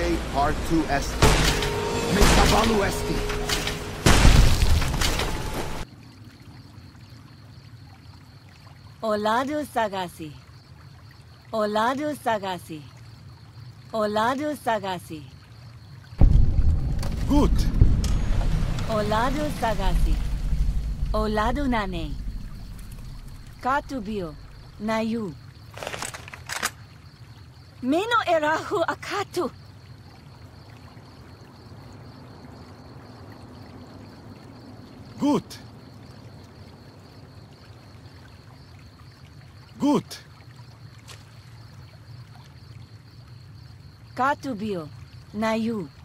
Sagase Partu Esti. Me Savalu Esti. Oladu Sagasi. Oladu Sagasi. Oladu Sagasi. Gut. Oladu Sagasi. Oladu Nane. Katubio. Nayu. Meno erahu akatu. Gut. Gut. Katubio. Nayu.